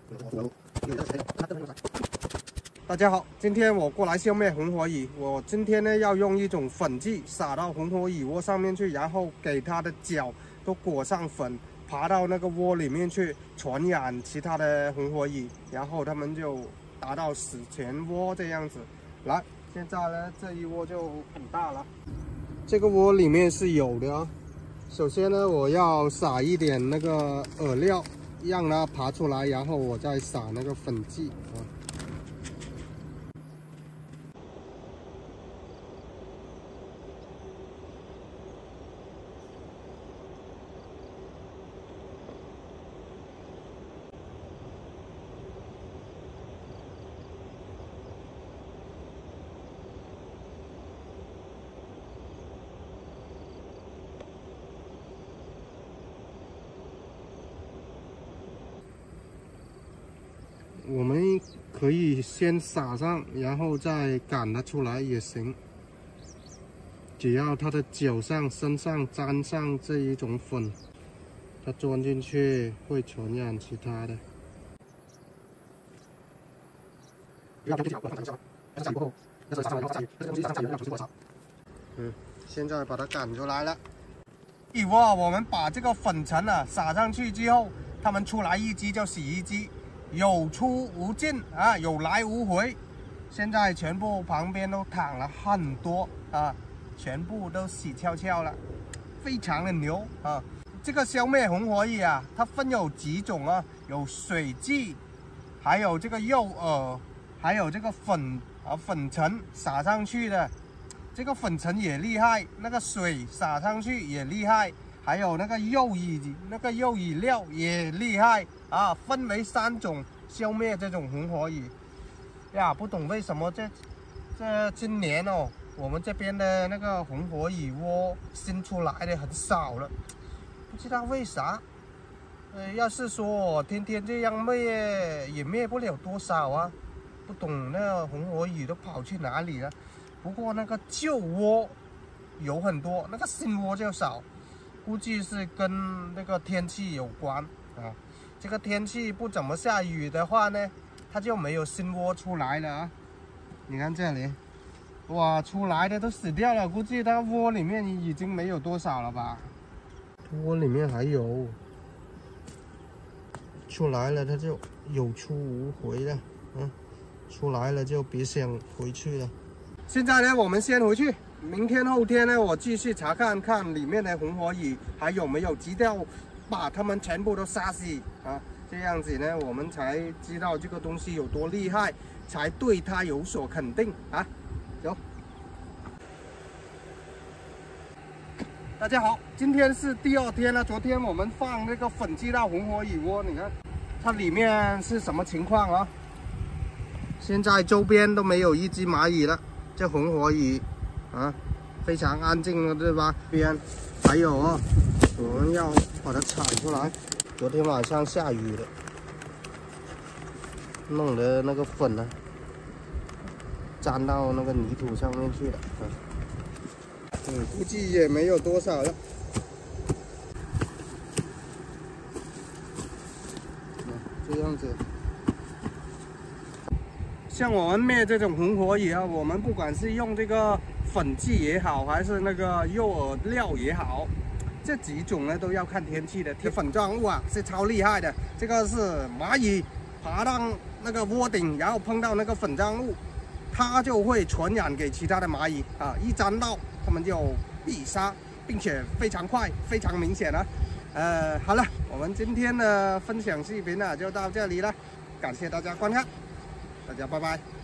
大家好，今天我过来消灭红火蚁。我今天呢要用一种粉剂撒到红火蚁窝上面去，然后给它的脚都裹上粉，爬到那个窝里面去传染其他的红火蚁，然后它们就达到死全窝这样子。来，现在呢这一窝就很大了，这个窝里面是有的啊。首先呢，我要撒一点那个饵料，让它爬出来，然后我再撒那个粉剂啊。我们可以先撒上，然后再赶它出来也行。只要它的脚上、身上沾上这一种粉，它钻进去会传染其他的。现在把它赶出来了。蚁窝，我们把这个粉尘撒上去之后，它们出来一只就死一只。有出无进啊，有来无回。现在全部旁边都躺了很多啊，全部都死翘翘了，非常的牛啊！这个消灭红火蚁啊，它分有几种啊，有水剂，还有这个诱饵，还有这个粉尘撒上去的，这个粉尘也厉害，那个水撒上去也厉害。还有那个诱蚁料也厉害啊，分为3种消灭这种红火蚁呀。不懂为什么这今年哦，我们这边的那个红火蚁窝新出来的很少了，不知道为啥。要是说天天这样灭，也灭不了多少啊。不懂那个红火蚁都跑去哪里了？不过那个旧窝有很多，那个新窝就少。估计是跟那个天气有关啊，这个天气不怎么下雨的话呢，它就没有新窝出来了啊。你看这里，哇，出来的都死掉了，估计它窝里面已经没有多少了吧？窝里面还有，出来了它就有出无回了，出来了就别想回去了。现在呢，我们先回去。明天后天呢，我继续查看看里面的红火蚁还有没有急掉，把它们全部都杀死啊！这样子呢，我们才知道这个东西有多厉害，才对它有所肯定啊！走。大家好，今天是第2天了。昨天我们放那个粉剂到红火蚁窝，你看它里面是什么情况啊？现在周边都没有一只蚂蚁了，这红火蚁。啊，非常安静了，对吧？边还有我们要把它铲出来。昨天晚上下雨了，弄得那个粉呢，沾到那个泥土上面去了。估计也没有多少了。这样子。像我们灭这种红火蚁啊，我们不管是用这个粉剂也好，还是那个诱饵料也好，这几种呢都要看天气的。粉状物啊是超厉害的，这个是蚂蚁爬到那个窝顶，然后碰到那个粉状物，它就会传染给其他的蚂蚁啊，一沾到它们就必杀，并且非常快，非常明显了。好了，我们今天的分享视频呢就到这里了，感谢大家观看。大家拜拜。